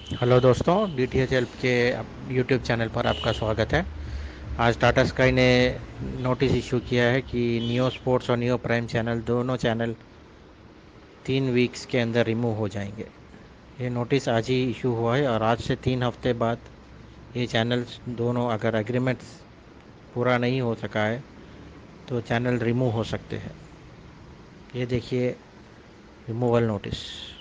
Hello दोस्तों, DTH help के YouTube channel पर आपका स्वागत है। आज टाटा स्काई ने नोटिस इशू किया है कि नियो स्पोर्ट्स और नियो प्राइम चैनल दोनों चैनल 3 वीक्स के अंदर रिमूव हो जाएंगे। ये नोटिस आज ही इशू हुआ है और आज से 3 हफ्ते बाद ये चैनल्स दोनों, अगर एग्रीमेंट्स पूरा नहीं हो सका है तो चैनल रिमूव हो सकते हैं। ये देखिए रिमूवल नोटिस।